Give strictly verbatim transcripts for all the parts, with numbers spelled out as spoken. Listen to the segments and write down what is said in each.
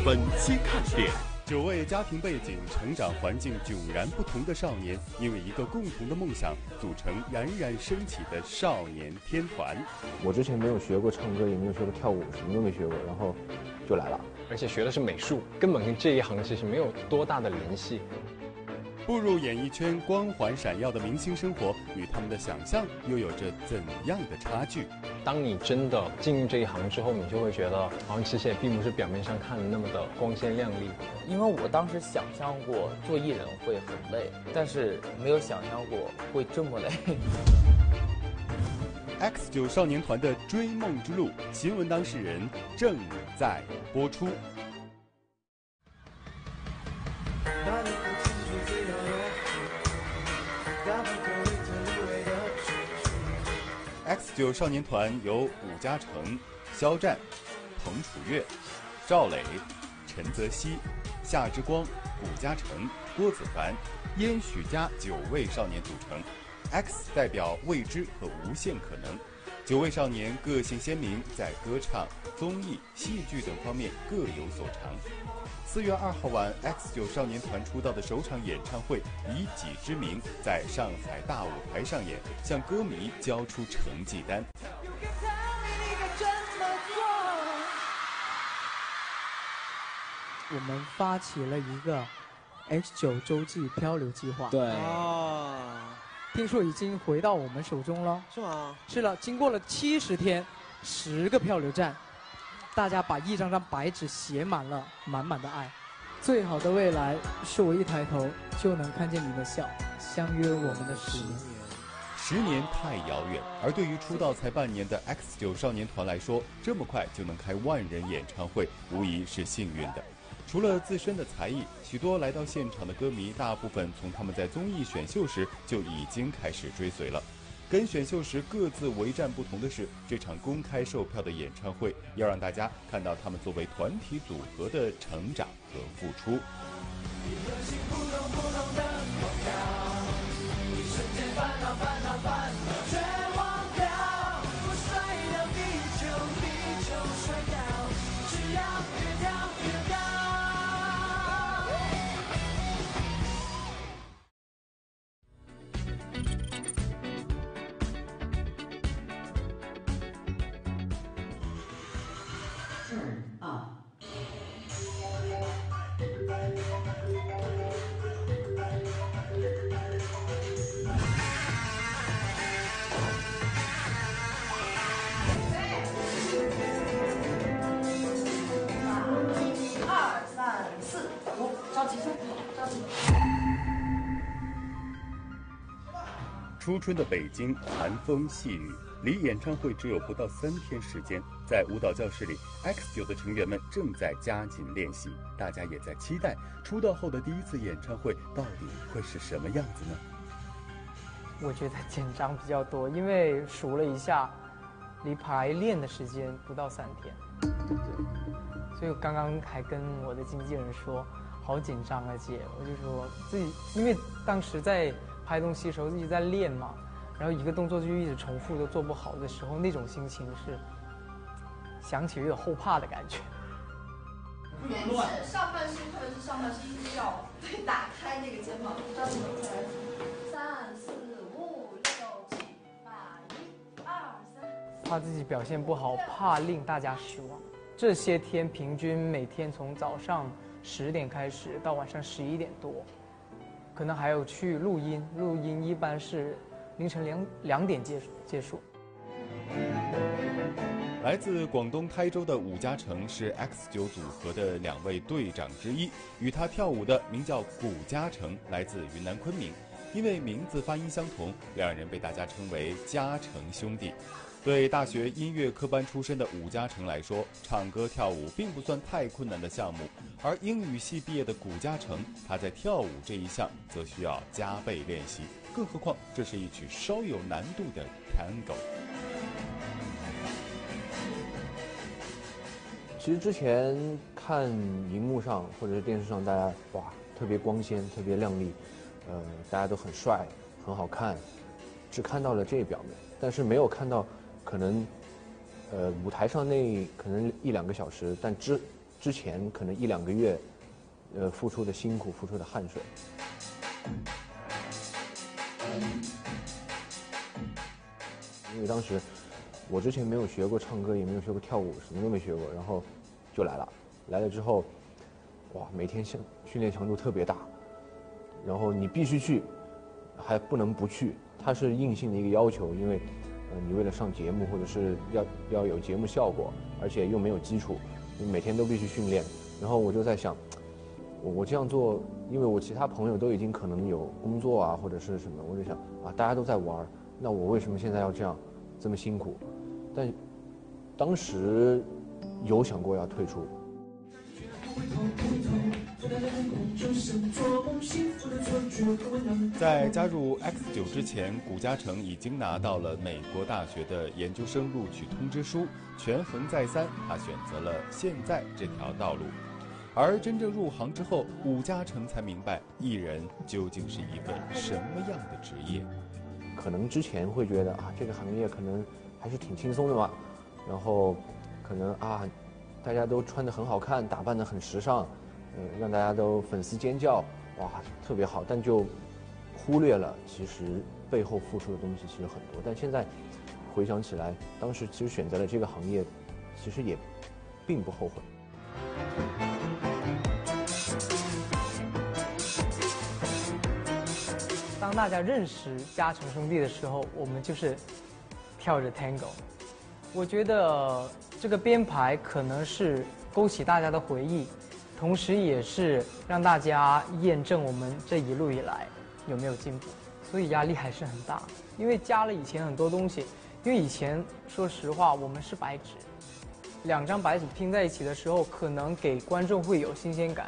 本期看点。 九位家庭背景、成长环境迥然不同的少年，因为一个共同的梦想，组成冉冉升起的少年天团。 我之前没有学过唱歌，也没有学过跳舞，什么都没学过，然后就来了。 而且学的是美术，根本跟这一行其实没有多大的联系。 步入演艺圈光环闪耀的明星生活，与他们的想象又有着怎样的差距？ 当你真的进入这一行之后，你就会觉得，好像其实也并不是表面上看的那么的光鲜亮丽。 因为我当时想象过做艺人会很累，但是没有想象过会这么累。 X 九少年团的追梦之路，新闻当事人正在播出。X 九少年团由武嘉诚、肖战、彭楚月、赵磊、陈泽熙、夏之光、古嘉诚、郭子凡、燕许佳九位少年组成。X 代表未知和无限可能。九位少年个性鲜明，在歌唱、综艺、戏剧等方面各有所长。四月二号晚 ，X 九少年团出道的首场演唱会以己之名在上海大舞台上演，向歌迷交出成绩单。 我们发起了一个 X 九洲际漂流计划。 对。 哦。听说已经回到我们手中了。 是吗？ 是了，经过了七十天，十个漂流站。大家把一张张白纸写满了满满的爱，最好的未来是我一抬头就能看见你的笑，相约我们的十年。 十年太遥远，而对于出道才半年的 X 九少年团来说，这么快就能开万人演唱会，无疑是幸运的。除了自身的才艺，许多来到现场的歌迷，大部分从他们在综艺选秀时就已经开始追随了。跟选秀时各自为战不同的是，这场公开售票的演唱会要让大家看到他们作为团体组合的成长和付出。初春的北京，寒风细雨，离演唱会只有不到三天时间。在舞蹈教室里 ，X 九的成员们正在加紧练习，大家也在期待出道后的第一次演唱会到底会是什么样子呢？ 我觉得紧张比较多，因为数了一下，离排练的时间不到三天。对，所以我刚刚还跟我的经纪人说，好紧张啊姐，我就说自己，因为当时在拍东西的时候一直在练嘛，然后一个动作就一直重复都做不好的时候，那种心情是想起有点后怕的感觉。 原是上半身，特别是上半身一直要对打开那个肩膀，张起来，三四五六七八一二三。 怕自己表现不好，怕令大家失望。这些天平均每天从早上十点开始到晚上十一点多。可能还有去录音，录音一般是凌晨两两点结结束。 来自广东台州的武嘉诚是 X 九组合的两位队长之一，与他跳舞的名叫古嘉诚，来自云南昆明。因为名字发音相同，两人被大家称为嘉诚兄弟。对大学音乐科班出身的武嘉诚来说，唱歌跳舞并不算太困难的项目，而英语系毕业的古嘉诚，他在跳舞这一项则需要加倍练习，更何况这是一曲稍有难度的 Tango。 其实之前看荧幕上或者是电视上，大家哇特别光鲜，特别亮丽，呃，大家都很帅，很好看，只看到了这一表面，但是没有看到可能，呃，舞台上那可能一两个小时，但之之前可能一两个月，呃，付出的辛苦、付出的汗水。因为当时我之前没有学过唱歌，也没有学过跳舞，什么都没学过，然后就来了。来了之后，哇，每天训训练强度特别大，然后你必须去，还不能不去，它是硬性的一个要求，因为呃你为了上节目或者是要要有节目效果，而且又没有基础，你每天都必须训练。然后我就在想，我我这样做，因为我其他朋友都已经可能有工作啊或者是什么，我就想啊，大家都在玩，那我为什么现在要这样这么辛苦？但当时有想过要退出。 在加入 X 九之前，谷嘉诚已经拿到了美国大学的研究生录取通知书，权衡再三，他选择了现在这条道路。而真正入行之后，谷嘉诚才明白艺人究竟是一份什么样的职业。 可能之前会觉得啊，这个行业可能还是挺轻松的嘛，然后可能啊，大家都穿得很好看，打扮得很时尚，呃，让大家都粉丝尖叫，哇，特别好，但就忽略了其实背后付出的东西其实很多。但现在回想起来，当时其实选择了这个行业，其实也并不后悔。 当大家认识嘉诚兄弟的时候，我们就是跳着 Tango。我觉得这个编排可能是勾起大家的回忆，同时也是让大家验证我们这一路以来有没有进步，所以压力还是很大。因为加了以前很多东西，因为以前说实话我们是白纸，两张白纸拼在一起的时候，可能给观众会有新鲜感。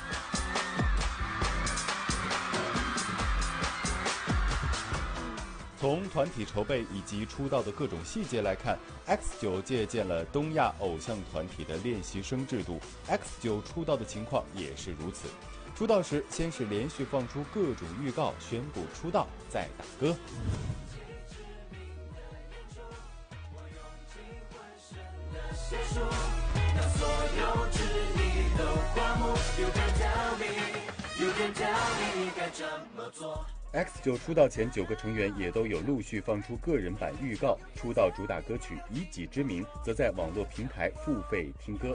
从团体筹备以及出道的各种细节来看 ，X 九借鉴了东亚偶像团体的练习生制度 ，X 九出道的情况也是如此。出道时先是连续放出各种预告，宣布出道，再打歌。X 九出道前，九个成员也都有陆续放出个人版预告。出道主打歌曲《以己之名》则在网络平台付费听歌。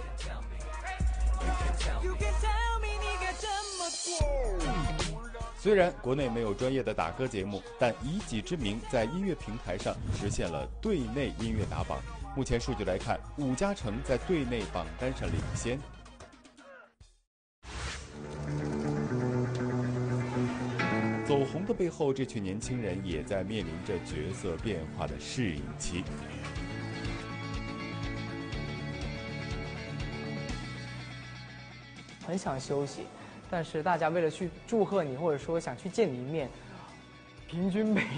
虽然国内没有专业的打歌节目，但《以己之名》在音乐平台上实现了队内音乐打榜。目前数据来看，谷嘉诚在队内榜单上领先。走红的背后，这群年轻人也在面临着角色变化的适应期。 很想休息，但是大家为了去祝贺你，或者说想去见你一面，平均每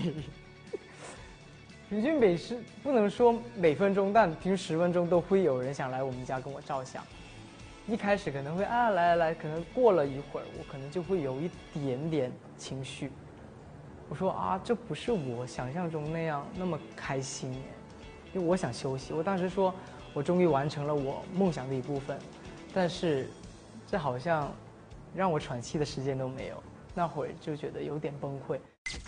平均每十不能说每分钟，但平均十分钟都会有人想来我们家跟我照相。一开始可能会啊来来来，可能过了一会儿，我可能就会有一点点情绪。我说啊，这不是我想象中那样那么开心耶，因为我想休息。我当时说，我终于完成了我梦想的一部分，但是这好像让我喘气的时间都没有，那会儿就觉得有点崩溃。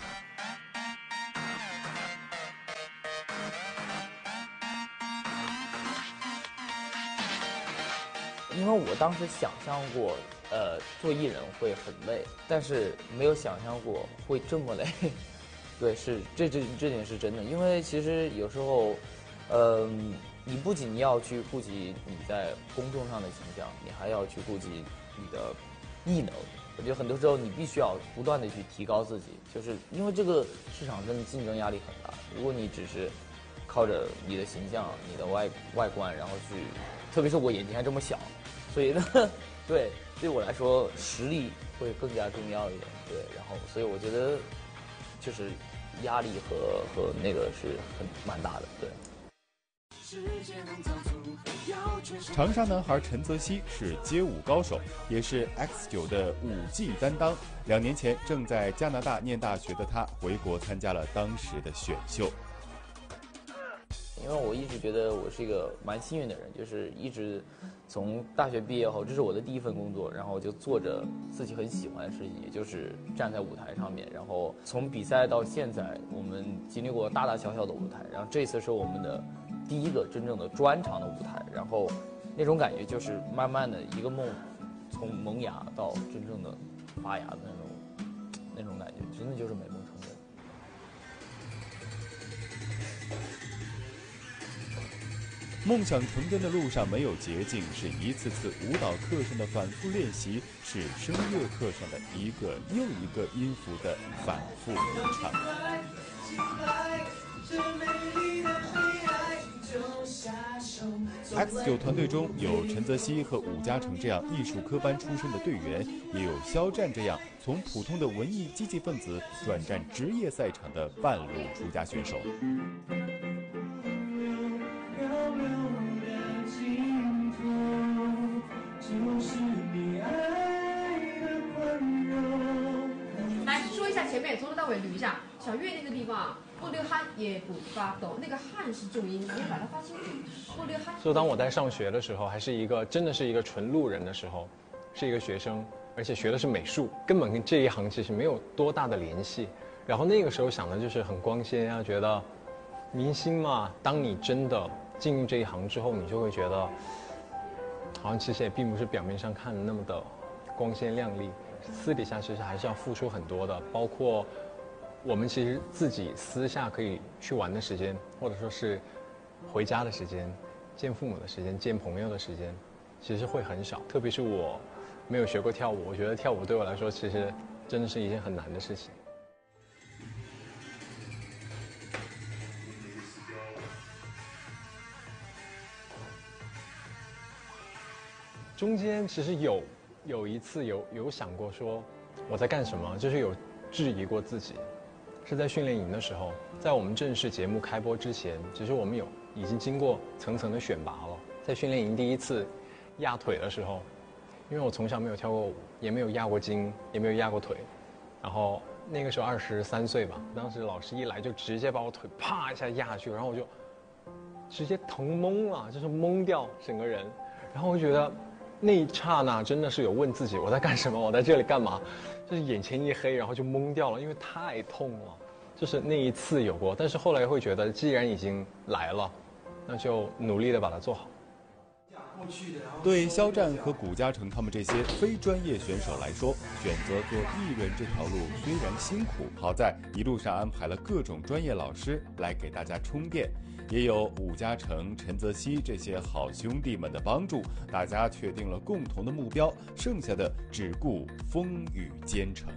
因为我当时想象过，呃，做艺人会很累，但是没有想象过会这么累。对，是这这这点是真的。因为其实有时候，呃，你不仅要去顾及你在公众上的形象，你还要去顾及你的艺能。我觉得很多时候你必须要不断的去提高自己，就是因为这个市场真的竞争压力很大。如果你只是靠着你的形象、你的外外观，然后去，特别是我眼睛还这么小。所以呢，对，对我来说实力会更加重要一点，对，然后所以我觉得就是压力和和那个是很蛮大的，对。 长沙男孩陈泽熙是街舞高手，也是 X 九的舞技担当。两年前正在加拿大念大学的他回国参加了当时的选秀。 因为我一直觉得我是一个蛮幸运的人，就是一直从大学毕业后，这是我的第一份工作，然后就做着自己很喜欢的事情，也就是站在舞台上面。然后从比赛到现在，我们经历过大大小小的舞台，然后这次是我们的第一个真正的专场的舞台，然后那种感觉就是慢慢的一个梦从萌芽到真正的发芽的那种那种感觉，真的就是美梦成真。 梦想成真的路上没有捷径，是一次次舞蹈课上的反复练习，是声乐课上的一个又一个音符的反复吟唱。X 九 团队中有陈泽熙和武嘉诚这样艺术科班出身的队员，也有肖战这样从普通的文艺积极分子转战职业赛场的半路出家选手。 来说一下前面，从头到尾捋一下。小月那个地方，不流汗也不发抖，那个汗是重音，你把它发清楚。不流汗。 就当我在上学的时候，还是一个真的是一个纯路人的时候，是一个学生，而且学的是美术，根本跟这一行其实没有多大的联系。然后那个时候想的就是很光鲜啊，觉得明星嘛，当你真的进入这一行之后，你就会觉得，好像其实也并不是表面上看的那么的光鲜亮丽，私底下其实还是要付出很多的，包括我们其实自己私下可以去玩的时间，或者说是回家的时间、见父母的时间、见朋友的时间，其实会很少。特别是我没有学过跳舞，我觉得跳舞对我来说其实真的是一件很难的事情。中间其实有有一次有有想过说我在干什么，就是有质疑过自己，是在训练营的时候，在我们正式节目开播之前，其实我们有已经经过层层的选拔了。在训练营第一次压腿的时候，因为我从小没有跳过舞，也没有压过筋，也没有压过腿，然后那个时候二十三岁吧，当时老师一来就直接把我腿啪一下压下去，然后我就直接疼懵了，就是懵掉整个人，然后我觉得那一刹那真的是有问自己我在干什么，我在这里干嘛，就是眼前一黑，然后就懵掉了，因为太痛了。就是那一次有过，但是后来会觉得既然已经来了，那就努力的把它做好。 对肖战和古嘉诚他们这些非专业选手来说，选择做艺人这条路虽然辛苦，好在一路上安排了各种专业老师来给大家充电，也有武嘉诚、陈泽熙这些好兄弟们的帮助，大家确定了共同的目标，剩下的只顾风雨兼程。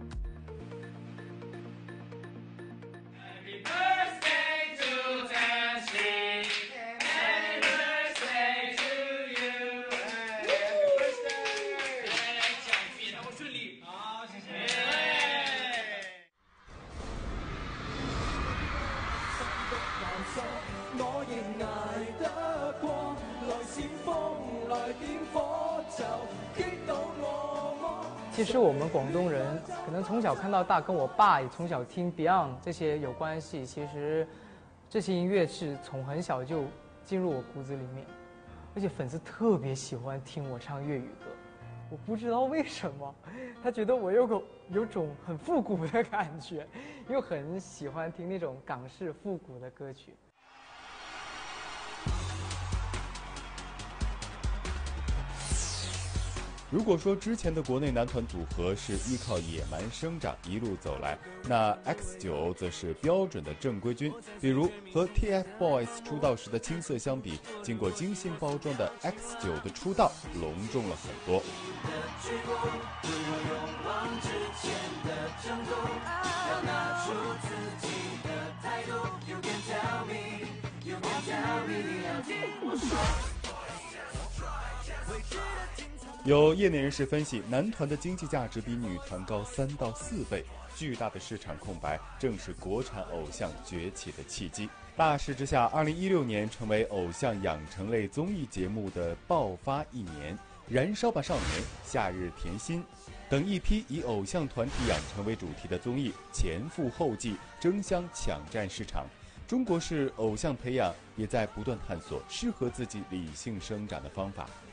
其实我们广东人可能从小看到大，跟我爸也从小听 Beyond 这些有关系。其实这些音乐是从很小就进入我骨子里面，而且粉丝特别喜欢听我唱粤语歌，我不知道为什么，他觉得我有个有种很复古的感觉，又很喜欢听那种港式复古的歌曲。 如果说之前的国内男团组合是依靠野蛮生长一路走来，那 X 九 则是标准的正规军。比如和 T F Boys 出道时的青涩相比，经过精心包装的 X 九 的出道隆重了很多。有业内人士分析，男团的经济价值比女团高三到四倍，巨大的市场空白正是国产偶像崛起的契机。大势之下，二零一六年成为偶像养成类综艺节目的爆发一年，《燃烧吧少年》、《夏日甜心》等一批以偶像团体养成为主题的综艺前赴后继，争相抢占市场。 中国式偶像培养也在不断探索适合自己理性生长的方法。